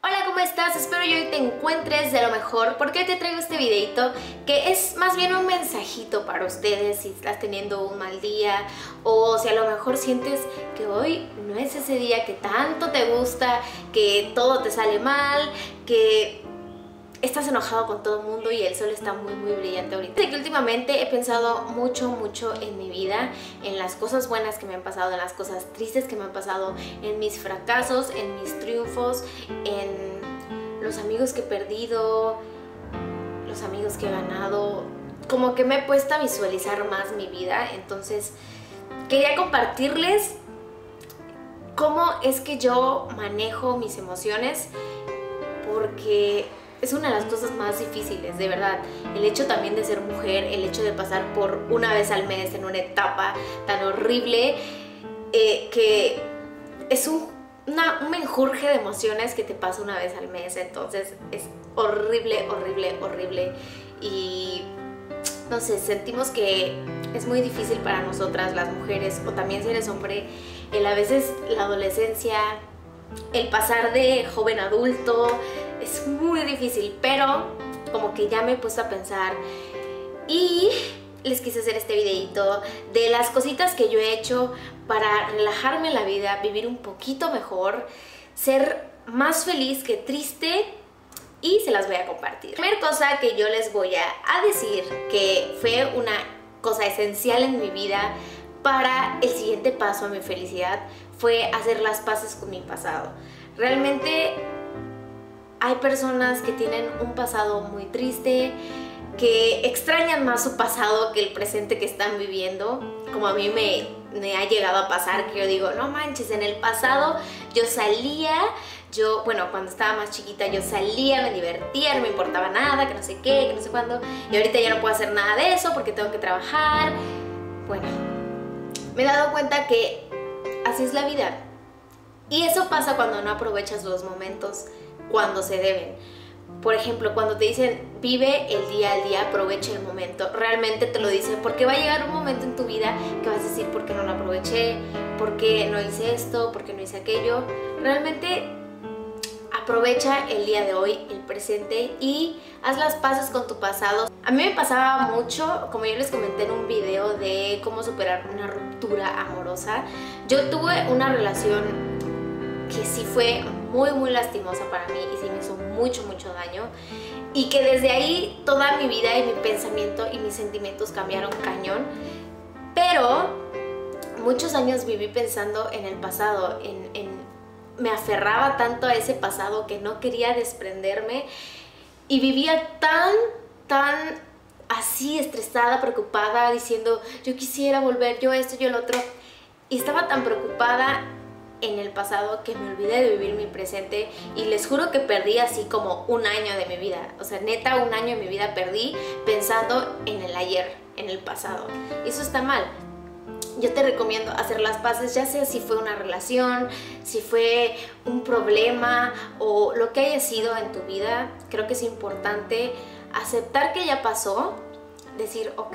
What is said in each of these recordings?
Hola, ¿cómo estás? Espero que hoy te encuentres de lo mejor, porque hoy te traigo este videito que es más bien un mensajito para ustedes si estás teniendo un mal día o si a lo mejor sientes que hoy no es ese día que tanto te gusta, que todo te sale mal, que estás enojado con todo el mundo y el sol está muy brillante ahorita. Que últimamente he pensado mucho en mi vida, en las cosas buenas que me han pasado, en las cosas tristes que me han pasado, en mis fracasos, en mis triunfos, en los amigos que he perdido, los amigos que he ganado. Como que me he puesto a visualizar más mi vida, entonces quería compartirles cómo es que yo manejo mis emociones, porque es una de las cosas más difíciles, de verdad. El hecho también de ser mujer, el hecho de pasar por una vez al mes en una etapa tan horrible, que es un menjurje de emociones que te pasa una vez al mes. Entonces es horrible. Y no sé, sentimos que es muy difícil para nosotras las mujeres, o también si eres hombre, a veces la adolescencia, el pasar de joven a adulto, es muy difícil, pero como que ya me he puesto a pensar y les quise hacer este videito de las cositas que yo he hecho para relajarme en la vida, vivir un poquito mejor, ser más feliz que triste, y se las voy a compartir. La primera cosa que yo les voy a decir que fue una cosa esencial en mi vida para el siguiente paso a mi felicidad fue hacer las paces con mi pasado. Realmente hay personas que tienen un pasado muy triste, que extrañan más su pasado que el presente que están viviendo, como a mí me ha llegado a pasar, que yo digo, no manches, en el pasado yo salía, bueno, cuando estaba más chiquita yo salía, me divertía, no me importaba nada, que no sé qué, que no sé cuándo, y ahorita ya no puedo hacer nada de eso porque tengo que trabajar. Bueno, me he dado cuenta que así es la vida, y eso pasa cuando no aprovechas los momentos cuando se deben. Por ejemplo, cuando te dicen vive el día al día, aprovecha el momento, realmente te lo dicen porque va a llegar un momento en tu vida que vas a decir ¿por qué no lo aproveché? ¿Por qué no hice esto? ¿Por qué no hice aquello? Realmente aprovecha el día de hoy, el presente, y haz las paces con tu pasado. A mí me pasaba mucho, como yo les comenté en un video de cómo superar una ruptura amorosa. Yo tuve una relación que sí fue muy lastimosa para mí y sí me hizo mucho daño, y que desde ahí toda mi vida y mi pensamiento y mis sentimientos cambiaron cañón. Pero muchos años viví pensando en el pasado, me aferraba tanto a ese pasado que no quería desprenderme, y vivía tan así estresada, preocupada, diciendo yo quisiera volver, yo esto, yo el otro, y estaba tan preocupada en el pasado que me olvidé de vivir mi presente, y les juro que perdí así como un año de mi vida. O sea, neta, un año de mi vida perdí pensando en el ayer, en el pasado. Y eso está mal. Yo te recomiendo hacer las paces, ya sea si fue una relación, si fue un problema o lo que haya sido en tu vida. Creo que es importante aceptar que ya pasó, decir, ok,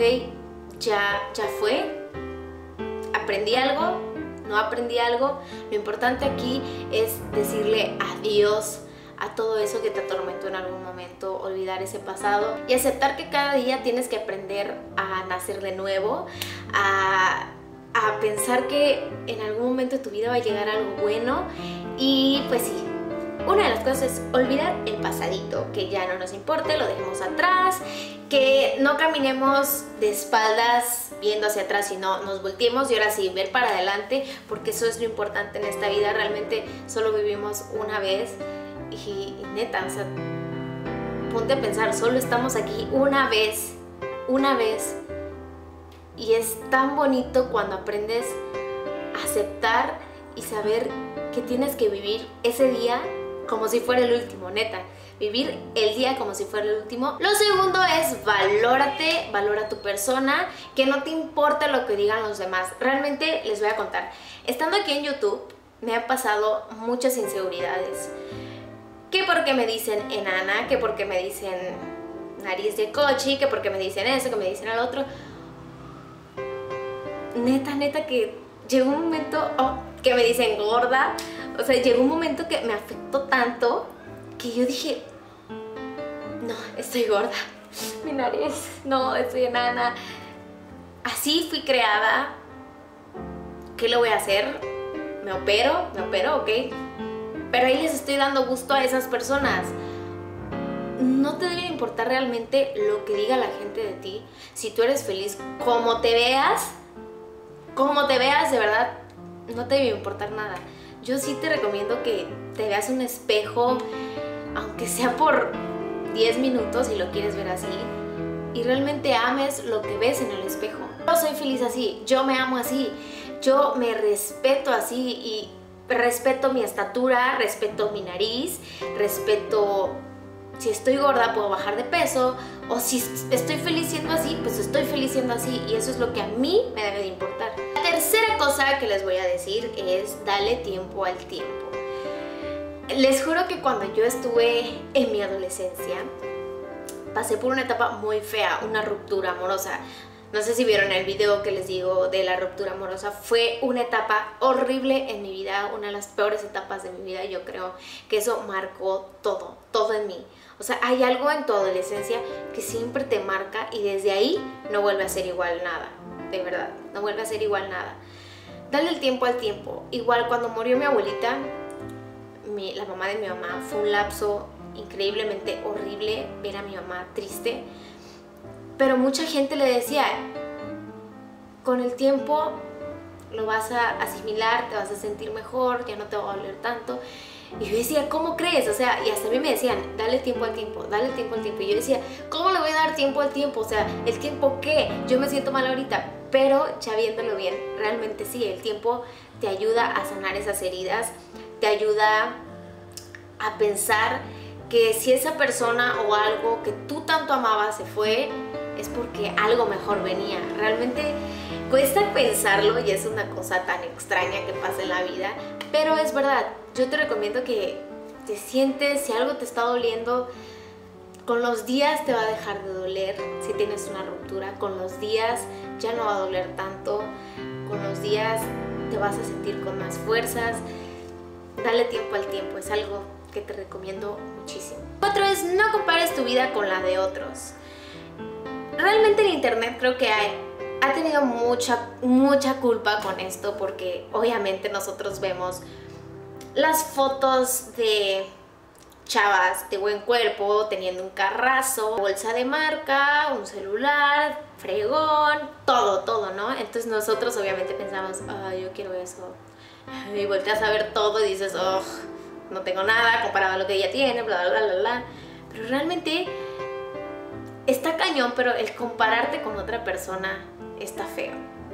ya fue, aprendí algo, no aprendí algo. Lo importante aquí es decirle adiós a todo eso que te atormentó en algún momento, olvidar ese pasado y aceptar que cada día tienes que aprender a nacer de nuevo, a pensar que en algún momento de tu vida va a llegar algo bueno. Y pues sí, una de las cosas es olvidar el pasadito, que ya no nos importe, lo dejemos atrás, que no caminemos de espaldas viendo hacia atrás, sino nos volteemos y ahora sí, ver para adelante, porque eso es lo importante en esta vida. Realmente solo vivimos una vez y neta, o sea, ponte a pensar, solo estamos aquí una vez, y es tan bonito cuando aprendes a aceptar y saber que tienes que vivir ese día como si fuera el último, neta. Vivir el día como si fuera el último. Lo segundo es valórate, valora tu persona, que no te importe lo que digan los demás. Realmente les voy a contar. Estando aquí en YouTube me han pasado muchas inseguridades. Que porque me dicen enana, que porque me dicen nariz de cochi, que porque me dicen eso, que me dicen el otro. Neta que llegó un momento que me dicen gorda. O sea, llegó un momento que me afectó tanto que yo dije, no, estoy gorda, mi nariz, no, estoy enana. Así fui creada. ¿Qué le voy a hacer? Me opero, ok. Pero ahí les estoy dando gusto a esas personas. No te debe importar realmente lo que diga la gente de ti. Si tú eres feliz, como te veas, de verdad, no te debe importar nada. Yo sí te recomiendo que te veas un espejo, aunque sea por 10 minutos si lo quieres ver así, y realmente ames lo que ves en el espejo. Yo soy feliz así, yo me amo así, yo me respeto así y respeto mi estatura, respeto mi nariz, respeto si estoy gorda puedo bajar de peso, o si estoy feliz siendo así, pues estoy feliz siendo así, y eso es lo que a mí me debe de importar. La tercera cosa que les voy a decir es dale tiempo al tiempo. Les juro que cuando yo estuve en mi adolescencia pasé por una etapa muy fea, una ruptura amorosa. No sé si vieron el video que les digo de la ruptura amorosa. Fue una etapa horrible en mi vida, una de las peores etapas de mi vida. Yo creo que eso marcó todo en mí. O sea, hay algo en tu adolescencia que siempre te marca y desde ahí no vuelve a ser igual nada. De verdad, no vuelve a ser igual nada. Dale el tiempo al tiempo. Igual cuando murió mi abuelita, la mamá de mi mamá, fue un lapso increíblemente horrible ver a mi mamá triste. Pero mucha gente le decía, con el tiempo lo vas a asimilar, te vas a sentir mejor, ya no te va a doler tanto. Y yo decía, ¿cómo crees? O sea, y hasta a mí me decían, dale tiempo al tiempo, dale tiempo al tiempo. Y yo decía, ¿cómo le voy a dar tiempo al tiempo? O sea, ¿el tiempo qué? Yo me siento mal ahorita. Pero ya viéndolo bien, realmente sí, el tiempo te ayuda a sanar esas heridas, te ayuda a pensar que si esa persona o algo que tú tanto amabas se fue, es porque algo mejor venía. Realmente cuesta pensarlo y es una cosa tan extraña que pasa en la vida, pero es verdad. Yo te recomiendo que te sientes, si algo te está doliendo, con los días te va a dejar de doler. Si tienes una ruptura, con los días ya no va a doler tanto, con los días te vas a sentir con más fuerzas. Dale tiempo al tiempo, es algo que te recomiendo muchísimo. Otra es, no compares tu vida con la de otros. Realmente el internet creo que ha tenido mucha culpa con esto, porque obviamente nosotros vemos las fotos de chavas de buen cuerpo teniendo un carrazo, bolsa de marca, un celular, fregón, todo, ¿no? Entonces nosotros obviamente pensamos, yo quiero eso, y volteas a ver todo y dices, no tengo nada comparado a lo que ella tiene, bla, bla, bla, bla. Pero realmente está cañón, pero el compararte con otra persona está feo.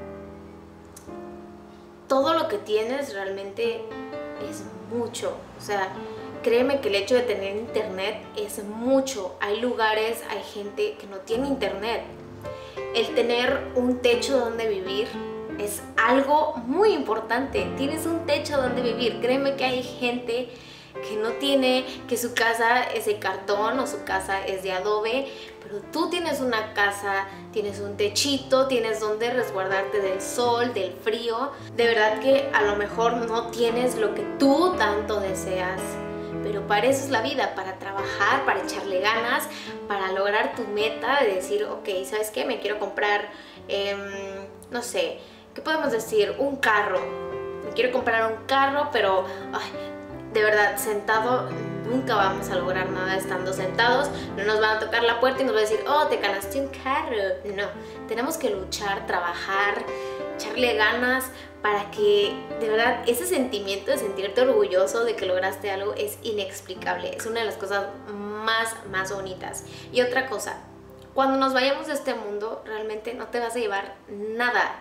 Todo lo que tienes realmente es mucho. O sea, créeme que el hecho de tener internet es mucho. Hay lugares, hay gente que no tiene internet. El tener un techo donde vivir es algo muy importante. Tienes un techo donde vivir. Créeme que hay gente que no tiene, que su casa es de cartón o su casa es de adobe, pero tú tienes una casa, tienes un techito, tienes donde resguardarte del sol, del frío. De verdad que a lo mejor no tienes lo que tú tanto deseas, pero para eso es la vida, para trabajar, para echarle ganas, para lograr tu meta de decir, ok, ¿sabes qué? Me quiero comprar, no sé, ¿qué podemos decir? Un carro. Me quiero comprar un carro, pero de verdad, sentado nunca vamos a lograr nada estando sentados. No nos van a tocar la puerta y nos van a decir, te ganaste un carro. No, tenemos que luchar, trabajar, echarle ganas para que de verdad ese sentimiento de sentirte orgulloso de que lograste algo es inexplicable. Es una de las cosas más bonitas. Y otra cosa, cuando nos vayamos de este mundo, realmente no te vas a llevar nada.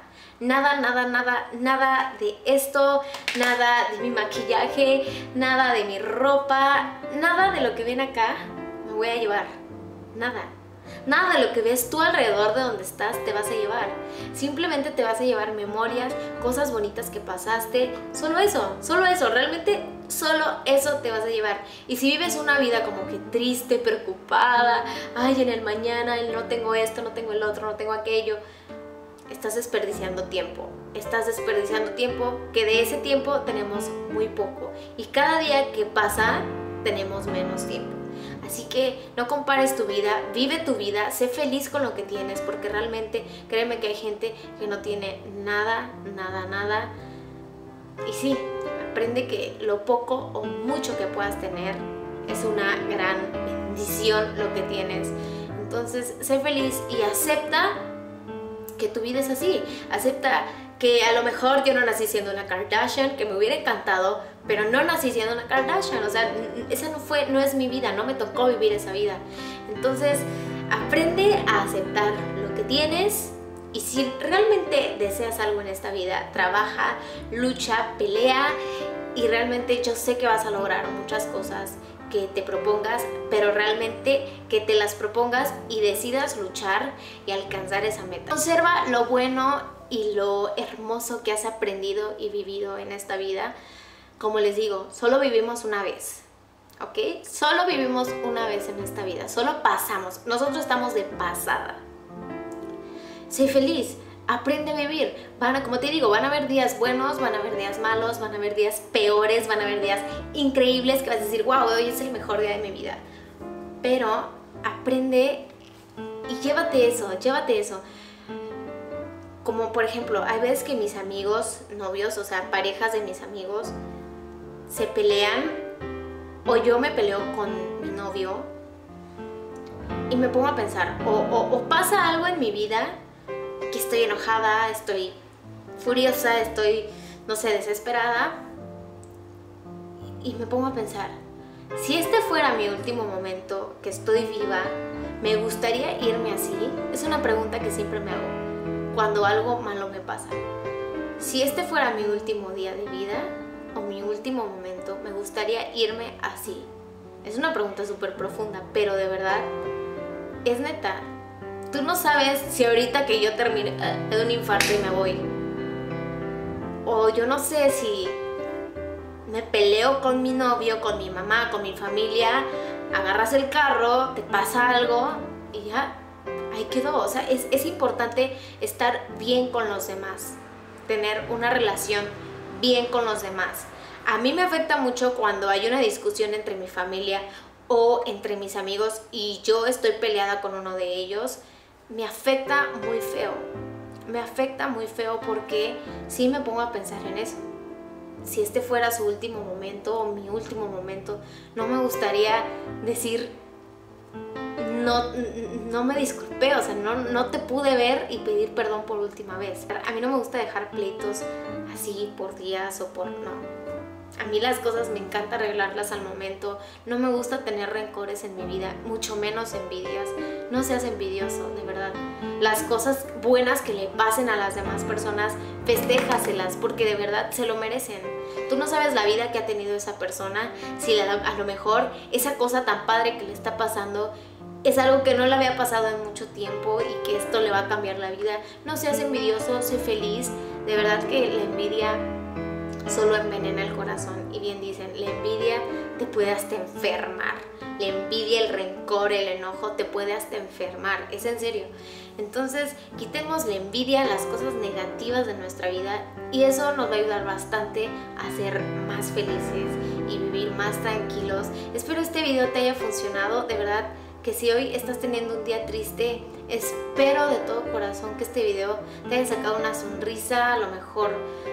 Nada de esto, nada de mi maquillaje, nada de mi ropa, nada de lo que viene acá me voy a llevar. Nada de lo que ves tú alrededor de donde estás te vas a llevar. Simplemente te vas a llevar memorias, cosas bonitas que pasaste. Solo eso, realmente solo eso te vas a llevar. Y si vives una vida como que triste, preocupada, en el mañana, no tengo esto, no tengo el otro, no tengo aquello, estás desperdiciando tiempo. Que de ese tiempo tenemos muy poco. Y cada día que pasa tenemos menos tiempo. Así que no compares tu vida, vive tu vida, sé feliz con lo que tienes, porque realmente créeme que hay gente que no tiene nada, nada, nada. Y sí, aprende que lo poco o mucho que puedas tener es una gran bendición lo que tienes. Entonces, sé feliz y acepta que tu vida es así. Acepta que a lo mejor yo no nací siendo una Kardashian, que me hubiera encantado, pero no nací siendo una Kardashian. O sea, esa no es mi vida, no me tocó vivir esa vida. Entonces, aprende a aceptar lo que tienes. Y si realmente deseas algo en esta vida, trabaja, lucha, pelea, y realmente yo sé que vas a lograr muchas cosas que te propongas, pero realmente que te las propongas y decidas luchar y alcanzar esa meta. Observa lo bueno y lo hermoso que has aprendido y vivido en esta vida. Como les digo, solo vivimos una vez, ¿ok? Solo vivimos una vez en esta vida, solo pasamos, nosotros estamos de pasada. Sé feliz, aprende a vivir. Como te digo, van a haber días buenos, van a haber días malos, van a haber días peores, van a haber días increíbles que vas a decir, wow, hoy es el mejor día de mi vida. Pero aprende y llévate eso. Como por ejemplo, hay veces que mis amigos, novios, o sea, parejas de mis amigos, se pelean, o yo me peleo con mi novio y me pongo a pensar, o pasa algo en mi vida que estoy enojada, estoy furiosa, estoy, no sé, desesperada, y me pongo a pensar, si este fuera mi último momento, que estoy viva, ¿me gustaría irme así? Es una pregunta que siempre me hago cuando algo malo me pasa. Si este fuera mi último día de vida o mi último momento, ¿me gustaría irme así? Es una pregunta súper profunda, pero de verdad, es neta. Tú no sabes si ahorita que yo termine de un infarto y me voy, o yo no sé si me peleo con mi novio, con mi mamá, con mi familia, agarras el carro, te pasa algo y ya, ahí quedó. O sea, es importante estar bien con los demás, tener una relación bien con los demás. A mí me afecta mucho cuando hay una discusión entre mi familia o entre mis amigos y yo estoy peleada con uno de ellos. Me afecta muy feo porque sí me pongo a pensar en eso. Si este fuera su último momento o mi último momento, no me gustaría decir, no me disculpé, o sea, no te pude ver y pedir perdón por última vez. A mí no me gusta dejar pleitos así por días o no. A mí las cosas me encanta arreglarlas al momento, no me gusta tener rencores en mi vida, mucho menos envidias. No seas envidioso, de verdad. Las cosas buenas que le pasen a las demás personas, festéjaselas, porque de verdad se lo merecen. Tú no sabes la vida que ha tenido esa persona, si a lo mejor esa cosa tan padre que le está pasando es algo que no le había pasado en mucho tiempo y que esto le va a cambiar la vida. No seas envidioso, sé feliz. De verdad que la envidia solo envenena el corazón, y bien dicen, la envidia te puede hasta enfermar. La envidia, el rencor, el enojo te puede hasta enfermar, es en serio. Entonces quitemos la envidia, las cosas negativas de nuestra vida, y eso nos va a ayudar bastante a ser más felices y vivir más tranquilos. Espero este video te haya funcionado, de verdad que si hoy estás teniendo un día triste, espero de todo corazón que este video te haya sacado una sonrisa, a lo mejor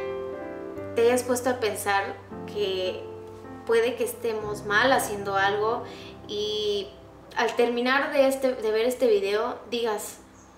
te hayas puesto a pensar que puede que estemos mal haciendo algo, y al terminar de ver este video digas,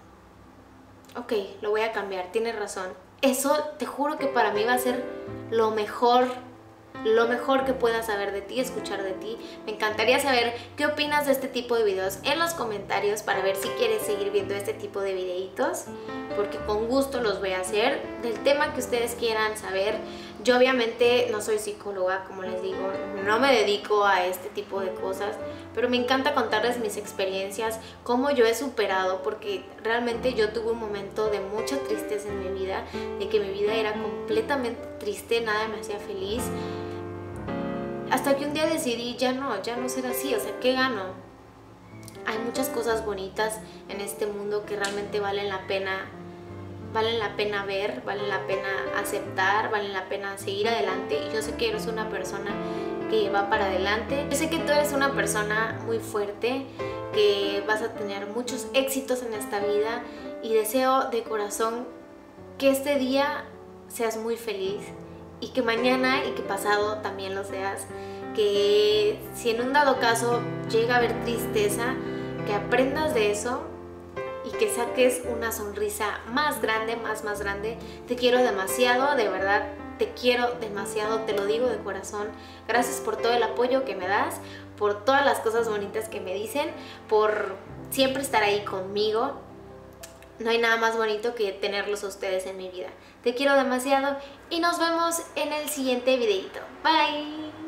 ok, lo voy a cambiar, tienes razón. Eso te juro que para mí va a ser lo mejor que pueda saber de ti, escuchar de ti. Me encantaría saber qué opinas de este tipo de videos en los comentarios para ver si quieres seguir viendo este tipo de videitos, porque con gusto los voy a hacer del tema que ustedes quieran saber. Yo obviamente no soy psicóloga, como les digo, no me dedico a este tipo de cosas, pero me encanta contarles mis experiencias, cómo yo he superado, porque realmente yo tuve un momento de mucha tristeza en mi vida, de que mi vida era completamente triste, nada me hacía feliz, hasta que un día decidí ya no ser así. O sea, ¿qué gano? Hay muchas cosas bonitas en este mundo que realmente valen la pena ver, valen la pena aceptar, valen la pena seguir adelante. Y yo sé que eres una persona que va para adelante. Yo sé que tú eres una persona muy fuerte, que vas a tener muchos éxitos en esta vida y deseo de corazón que este día seas muy feliz y que mañana y que pasado también lo seas. Que si en un dado caso llega a haber tristeza, que aprendas de eso y que saques una sonrisa más grande, más grande. Te quiero demasiado, de verdad, te quiero demasiado, te lo digo de corazón. Gracias por todo el apoyo que me das, por todas las cosas bonitas que me dicen, por siempre estar ahí conmigo. No hay nada más bonito que tenerlos a ustedes en mi vida. Te quiero demasiado y nos vemos en el siguiente videito. Bye.